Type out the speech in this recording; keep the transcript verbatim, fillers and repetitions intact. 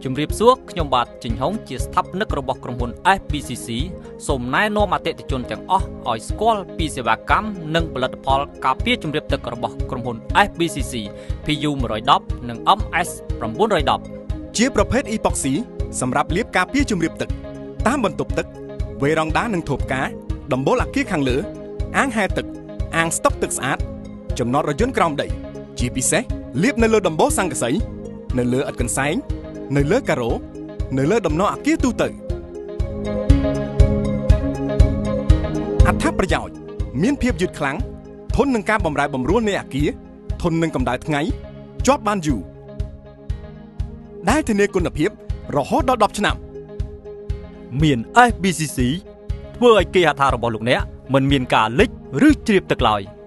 ជំរាបសួរខ្ញុំបាទចិញ្ហុងជាស្ថាបនិករបស់ក្រុមហ៊ុន F B C C សូមណែនាំអតិថិជនទាំងអស់ឲ្យស្គាល់ពីសេវាកម្មនិងផលិតផលការពារជំរាបទឹករបស់ក្រុមហ៊ុន F B C C P U one tenនិង M S nine ten ជាប្រភេទ Epoxy សម្រាប់លាបការពារជំរាបទឹកតាមបន្ទប់ទឹកវេរ៉ង់ដានិងថូផ្កាដំបូលអគារខាងលើអាងហែទឹកអាងស្តុកទឹកស្អាតចំណតរថយន្តក្រោមដីជាពិសេសលាបនៅលើដំបូលស័ង្កសីនៅលើឥដ្ឋកន្សែងនៅលើការ៉ូនៅលើដំណអគារទូទៅអត្ថប្រយោជន៍មានភាពយឺតខ្លាំងធន់នឹងការបម្រែបម្រួលនៃអគារធន់នឹងកម្ដៅថ្ងៃជាប់បានយូរដែលធានាគុណភាពរហូតដល់tenឆ្នាំមាន F B C C ធ្វើឲ្យគេហដ្ឋានរបស់លោកអ្នកមិនមានការលិចឬជ្រាបទឹកឡើយ